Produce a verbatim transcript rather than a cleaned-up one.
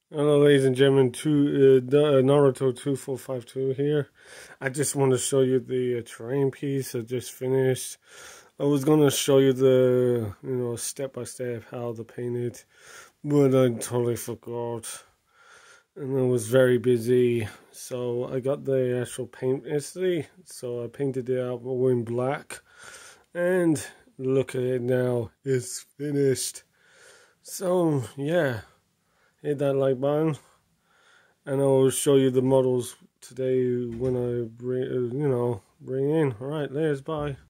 Hello ladies and gentlemen, two, uh, Naruto two four five two here. I just want to show you the uh, terrain piece I just finished. I was going to show you the, you know, step by step how to paint it, but I totally forgot. And I was very busy, so I got the actual paint yesterday, so I painted it out all in black. And look at it now, it's finished. So, yeah. Hit that like button, and I'll show you the models today when I bring, you know, bring in. All right, there's bye.